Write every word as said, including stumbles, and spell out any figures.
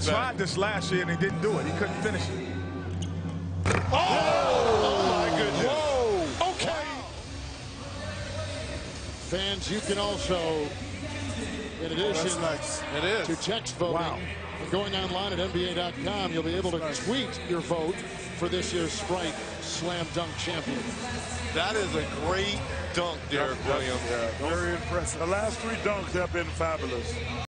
tried this last year and he didn't do it. He couldn't finish it. Oh, oh my goodness. Whoa. Okay. Wow. Fans, you can also, in addition nice. It is. to text voting, Wow. and going online at N B A dot com, you'll be able to nice. tweet your vote for this year's Sprite Slam Dunk Champion. That is a great dunk, Derrick Williams. Yeah, very impressive. The last three dunks have been fabulous.